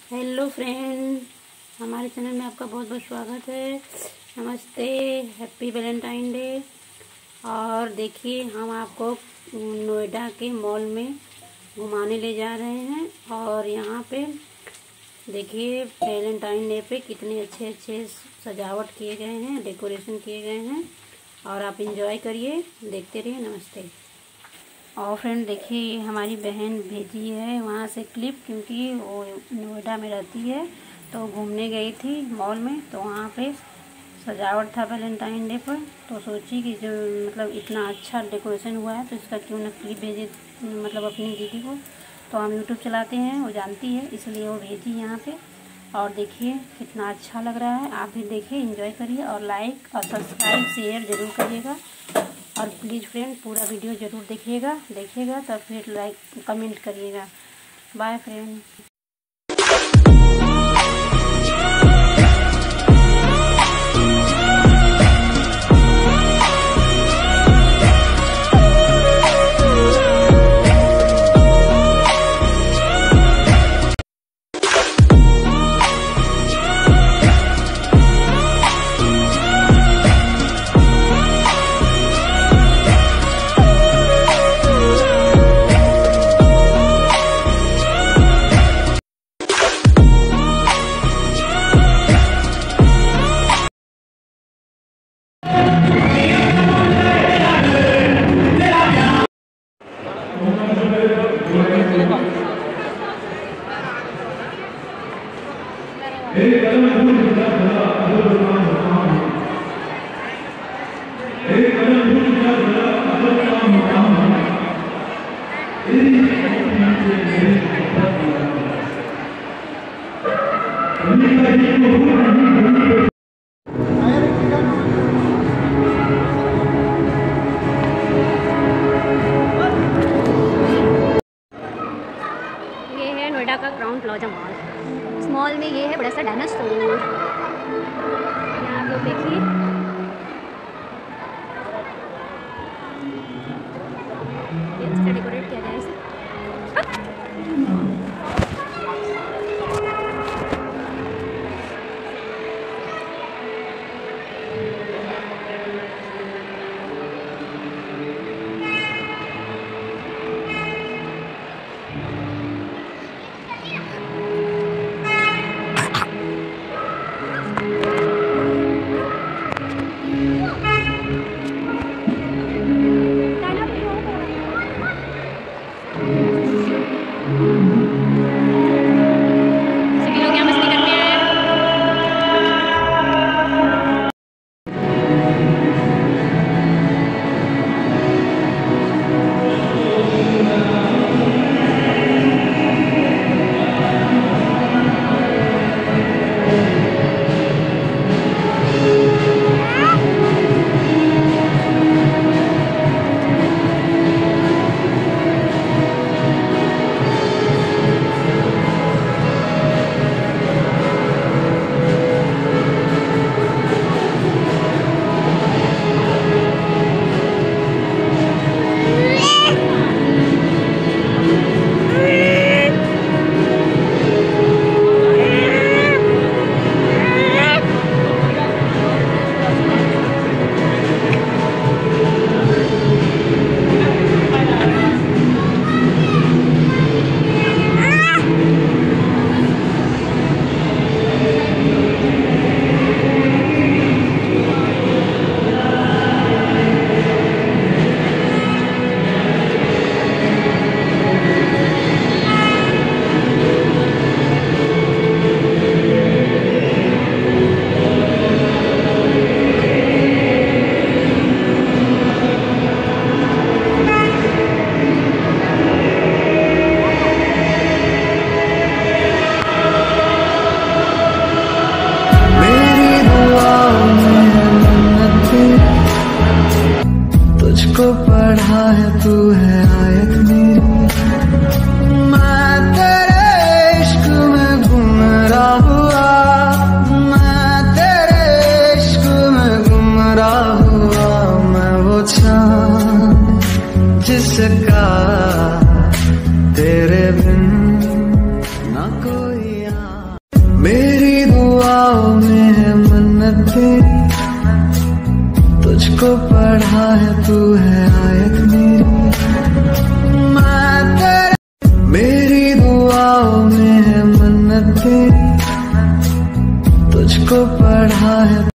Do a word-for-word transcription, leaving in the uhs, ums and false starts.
Hello friend, हमारे channel में आपका बहुत बहुत स्वागत है। नमस्ते, हैप्पी वैलेंटाइन डे। और देखिए, हम आपको नोएडा के मॉल में घुमाने ले जा रहे हैं। और यहाँ पे देखिए वैलेंटाइन डे पे कितने अच्छे अच्छे सजावट किए गए हैं, डेकोरेशन किए गए हैं। और आप इंजॉय करिए, देखते रहिए। नमस्ते। और फ्रेंड देखिए, हमारी बहन भेजी है वहाँ से क्लिप, क्योंकि वो नोएडा में रहती है तो घूमने गई थी मॉल में, तो वहाँ पे सजावट था वैलेंटाइन डे पर। तो सोची कि जो मतलब इतना अच्छा डेकोरेशन हुआ है तो इसका क्यों ना क्लिप भेजे, मतलब अपनी दीदी को। तो हम यूट्यूब चलाते हैं, वो जानती है, इसलिए वो भेजी यहाँ पे। और देखिए कितना अच्छा लग रहा है। आप भी देखिए, एंजॉय करिए और लाइक और सब्सक्राइब शेयर ज़रूर करिएगा। और प्लीज़ फ्रेंड पूरा वीडियो ज़रूर देखिएगा देखिएगा तब फिर लाइक कमेंट करिएगा। Bye friend. ये है नोएडा का क्राउन प्लाजा मॉल। इस मॉल में ये है बड़ा सा डायनासोर। यहाँ पे देखिए, ये इसका डेकोरेट किया गया है इसे। मेरी दुआओं में है मन्नत तेरी, तुझको पढ़ा है तू है आयत मेरी, मैं तेरे। मेरी दुआओं में है मन्नत तेरी, तुझको पढ़ा है